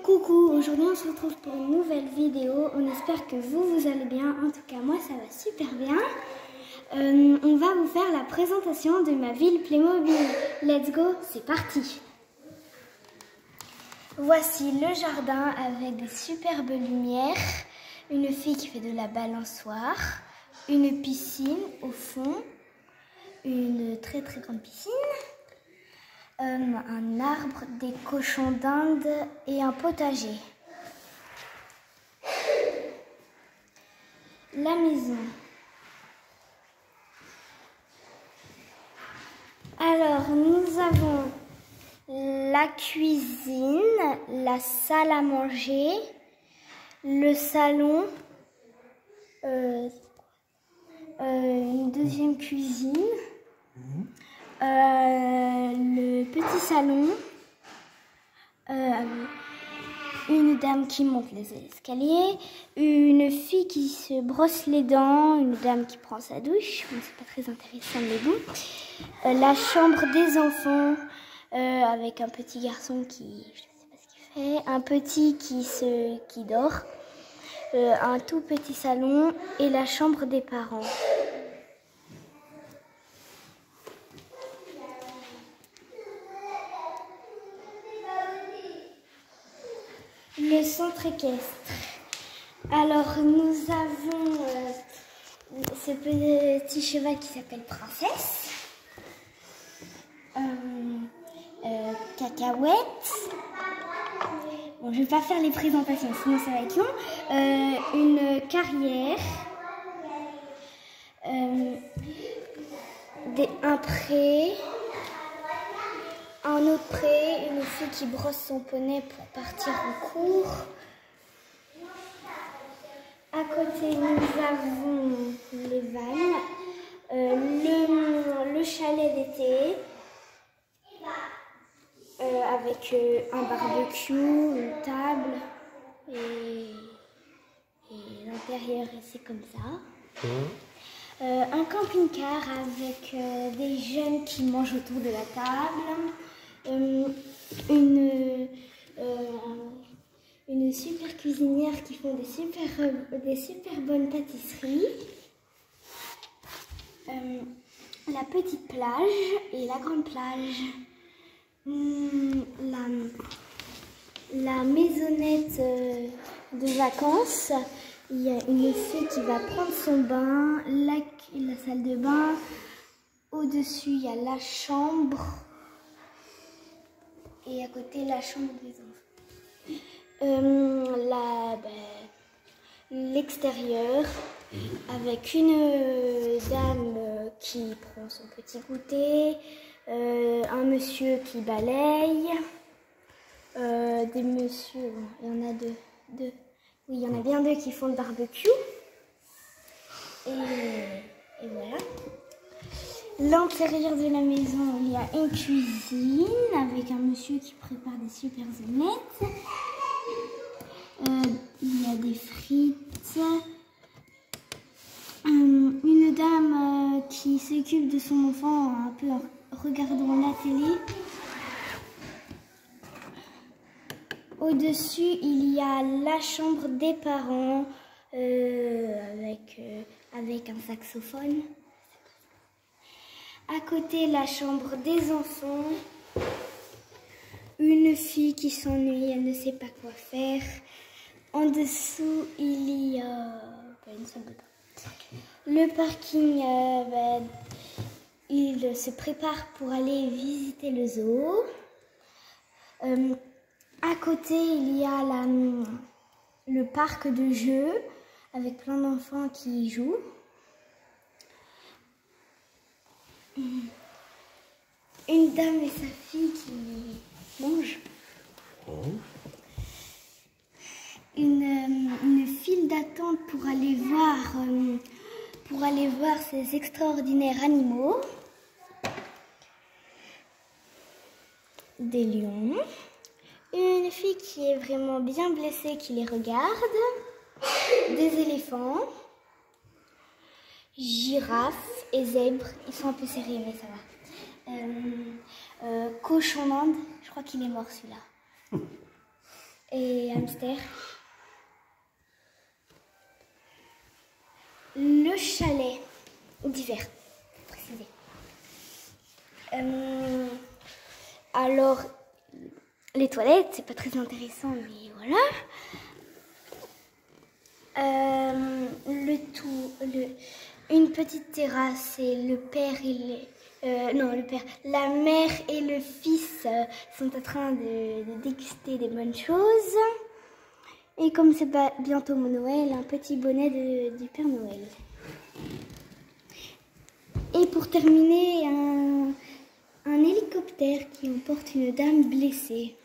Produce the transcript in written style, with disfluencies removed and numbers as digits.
Coucou, aujourd'hui on se retrouve pour une nouvelle vidéo. On espère que vous allez bien. En tout cas, moi ça va super bien. On va vous faire la présentation de ma ville Playmobil. Let's go, c'est parti. Voici le jardin avec des superbes lumières. Une fille qui fait de la balançoire. Une piscine au fond. Une très grande piscine. Un arbre, des cochons d'Inde et un potager. La maison. Alors, nous avons la cuisine, la salle à manger, le salon, une deuxième cuisine. Le petit salon, une dame qui monte les escaliers, une fille qui se brosse les dents, une dame qui prend sa douche, bon, c'est pas très intéressant mais bon, la chambre des enfants avec un petit garçon qui, je sais pas ce qu'il fait, un petit qui dort, un tout petit salon et la chambre des parents. Le centre équestre. Alors nous avons ce petit cheval qui s'appelle Princesse, Cacahuète. Bon, je vais pas faire les présentations, sinon ça va être long. Une carrière, un pré. Un autre pré, une fille qui brosse son poney pour partir en cours. À côté, nous avons les vannes, le chalet d'été, avec un barbecue, une table, et l'intérieur c'est comme ça. Un camping-car avec des jeunes qui mangent autour de la table. Une super cuisinière qui font des super bonnes pâtisseries. La petite plage et la grande plage. La maisonnette de vacances. Il y a une fille qui va prendre son bain, la salle de bain. Au-dessus, il y a la chambre. Et à côté, la chambre des enfants. L'extérieur, avec une dame qui prend son petit goûter, un monsieur qui balaye, des messieurs, il y en a deux. Oui, il y en a bien deux qui font le barbecue. Et voilà. L'intérieur de la maison, il y a une cuisine avec un monsieur qui prépare des super omelettes. Il y a des frites. Une dame qui s'occupe de son enfant un peu en regardant la télé. Au-dessus, il y a la chambre des parents avec un saxophone. À côté, la chambre des enfants. Une fille qui s'ennuie, elle ne sait pas quoi faire. En dessous, il y a une salle de bain. Le parking, il se prépare pour aller visiter le zoo. À côté, il y a le parc de jeux avec plein d'enfants qui y jouent. Une dame et sa fille qui mangent. Une file d'attente pour aller voir ces extraordinaires animaux. Des lions. Une fille qui est vraiment bien blessée qui les regarde. Des éléphants. Girafes et zèbres. Ils sont un peu sérieux mais ça va. Cochon d'Inde. Je crois qu'il est mort celui-là. et hamster. Le chalet d'hiver, pour préciser. Alors, les toilettes, c'est pas très intéressant, mais voilà. Une petite terrasse et le père et la mère et le fils sont en train de déguster des bonnes choses. Et comme c'est bientôt mon Noël, un petit bonnet du Père Noël. Et pour terminer, un hélicoptère qui emporte une dame blessée.